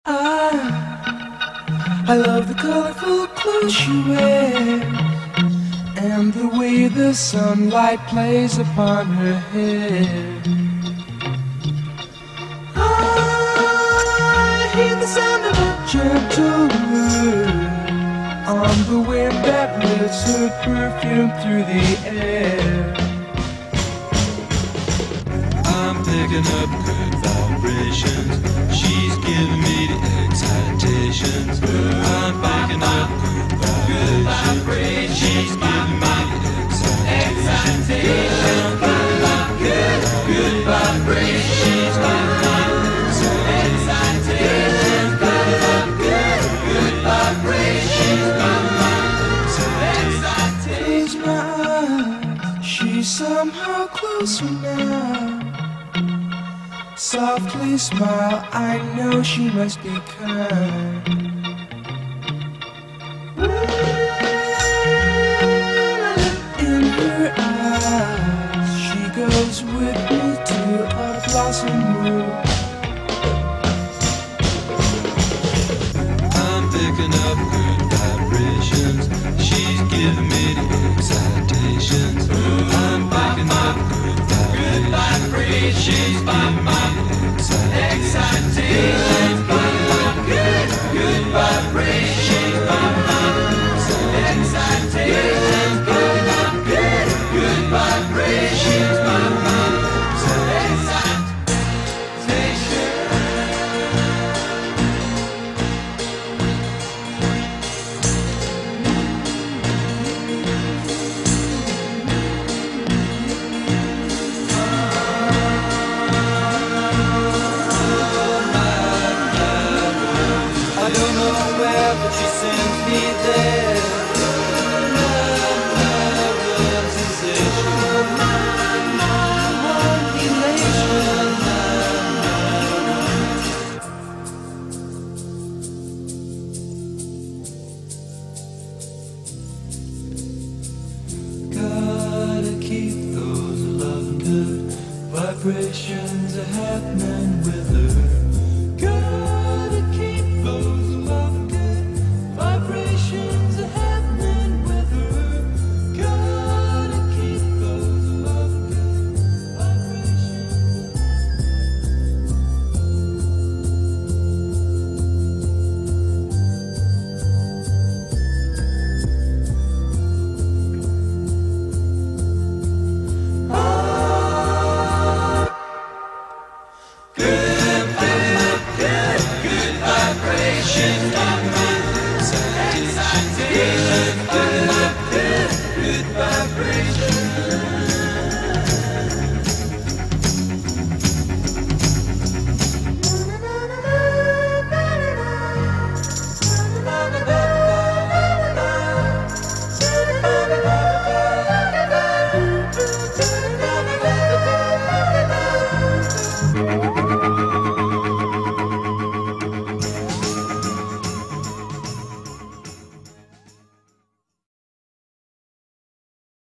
I love the colorful clothes she wears and the way the sunlight plays upon her hair. I hear the sound of a gentle word on the wind that lifts her perfume through the air. I'm picking up good vibrations. She's giving me the excitations. I'm picking up good vibrations. She's giving me the excitations. I'm picking up good vibrations. She's giving me the excitations. Picking up good vibrations. She's giving me the excitations. Close my eyes, she's somehow closer now. Softly smile, I know she must be kind. In her eyes, she goes with me to a blossom room. I'm picking up good vibrations. She's giving me the excitations. I'm picking up good vibrations. She's giving me the excitations. Picking up good vibrations. She's giving me the excitations. Picking up good vibrations. She's giving me the excitations. I don't know where, but she sends me there. My realization, gotta keep those loving good vibrations happening with her.